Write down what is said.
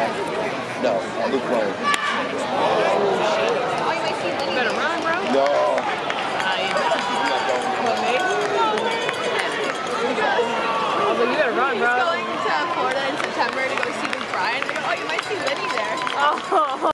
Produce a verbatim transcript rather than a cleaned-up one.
No, Luke Ryan. Oh, you might see Lenny. You better run, bro. No. Uh, you better. I'm not going. What, me? I was like, you better run, bro. He's going to Florida in September to go see Luke Bryan. Oh, you might see Lenny there. Oh.